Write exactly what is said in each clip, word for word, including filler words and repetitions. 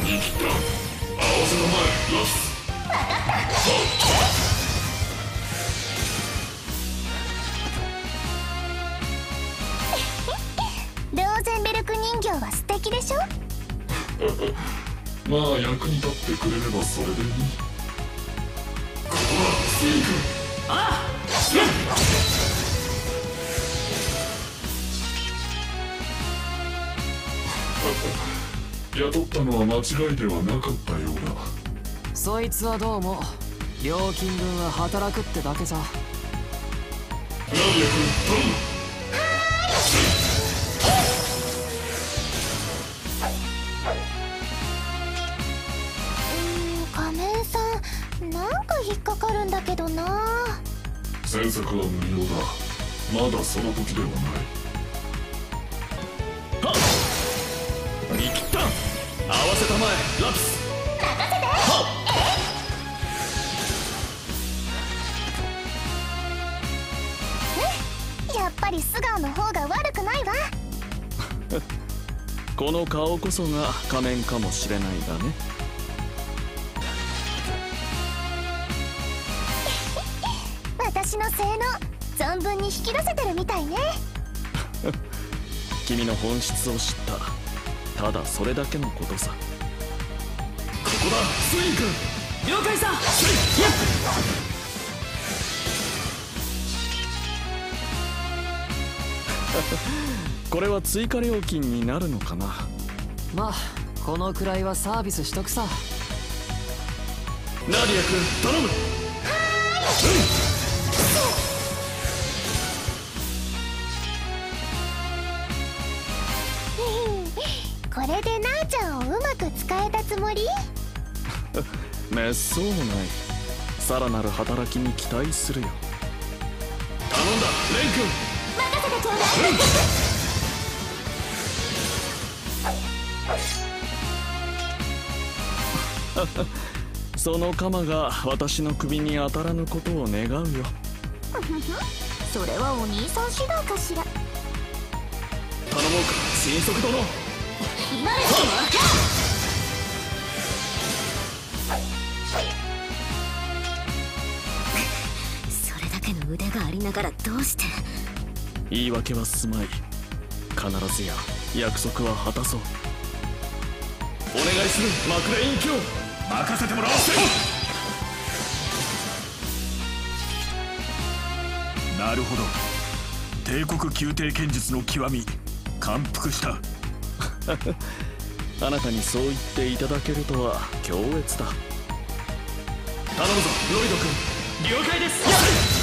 言い切った。合わせたまえラス。分かったローゼンベルク人形は素敵でしょ。 まあ役に立ってくれればそれでいい。ここはスイーク。ああ雇ったのは間違いではなかったようだ。 そいつはどうも料金分は働くってだけさ。 ナディア君頼む。 仮面さん、なんか引っかかるんだけどな。 詮索は無料だ。まだその時ではない。はっ見切った。合わせたまえラピス。 任せて。 はっやっぱり素顔の方が悪くないわ。 この顔こそが仮面かもしれないがね。 私の性能存分に引き出せてるみたいね。 君の本質を知った。ただそれだけのことさ。ここだスイン君。 了解さ。 これは追加料金になるのかな。 まあこのくらいはサービスしとくさ。 ナディア君頼む。 これでなあちゃんをうまく使えたつもり？ めっそうもない。さらなる働きに期待するよ。 頼んだレン君。 任せてちょうだい。 その鎌が私の首に当たらぬことを願うよ。 それはお兄さん次第かしら。 頼もうか神速殿。 今ですわ。それだけの腕がありながらどうして。 言い訳はすまい。必ずや約束は果たそう。 お願いするマクレイン卿。任せてもらおう。なるほど。帝国宮廷剣術の極み感服した。 あなたにそう言っていただけるとは強烈だ。 頼むぞロイド君。了解です。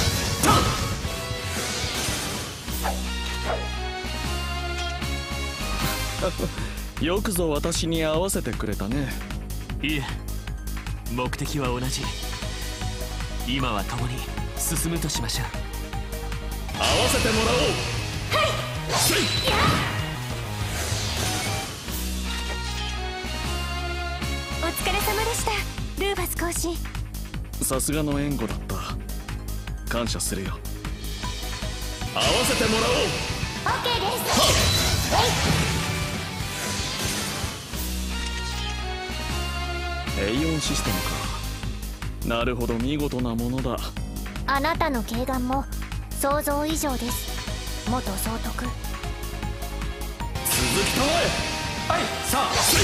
よくぞ私に合わせてくれたね。 いえ、目的は同じ。今は共に進むとしましょう。 合わせてもらおう。 はい。お疲れ様でしたルーファス講師。 さすがの援護だった。感謝するよ。 合わせてもらおう。 OK です。はい。 エイオンシステムか。なるほど見事なものだ。 あなたの慧眼も想像以上です。元総督鈴木たまえ。はいさあスイ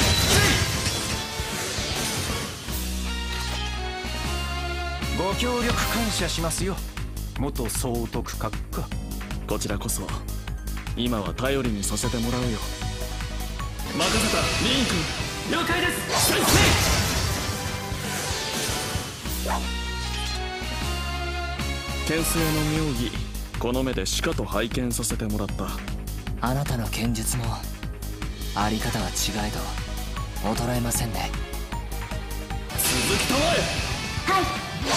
ご協力感謝しますよ元総督閣下。 こちらこそ今は頼りにさせてもらうよ。 任せたリン君。 了解です。 牽制の妙義この目でしかと拝見させてもらった。 あなたの剣術もあり方は違えど衰えませんね。 鈴木たまえ。 はい。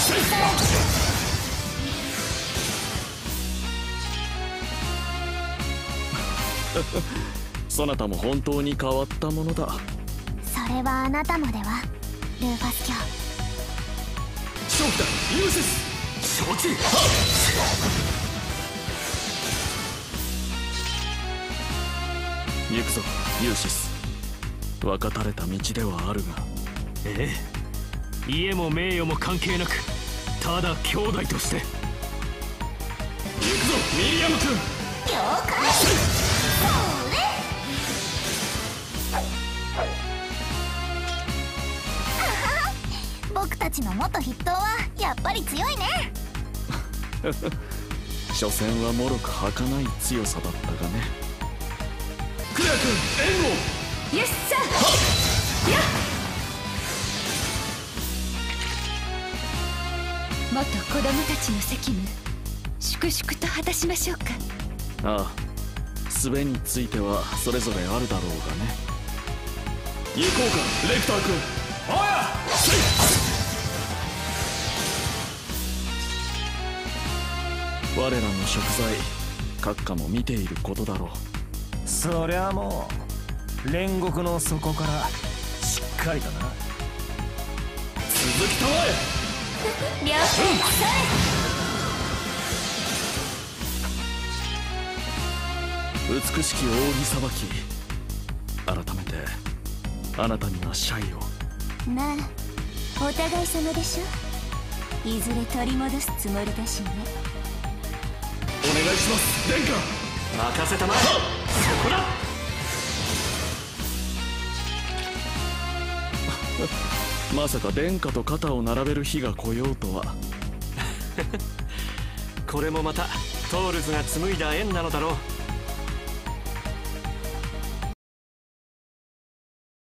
そなたも本当に変わったものだ。 それはあなたもではルーファス卿。 勝機だユーシス。承知。 行くぞユーシス。 分かたれた道ではあるが。 ええ、家も名誉も関係なく、ただ兄弟として。行くぞミリアム君。 了解。それ僕たちの元筆頭はやっぱり強いね。 所詮はもろく儚い強さだったがね。 クレア君援護。 よっしゃやっ元子供たちの責務粛々と果たしましょうか。 ああ、術についてはそれぞれあるだろうがね。 行こうかレクター君。おや我らの食材閣下も見ていることだろう。 そりゃもう煉獄の底からしっかりだな。 鈴木たまえ。 了解。 美しき扇さばき、改めてあなたには謝意を。 まあお互い様でしょ。いずれ取り戻すつもりだしね。 お願いします殿下。任せたまえ。そこだ。 まさか殿下と肩を並べる日が来ようとは。 これもまたトールズが紡いだ縁なのだろう。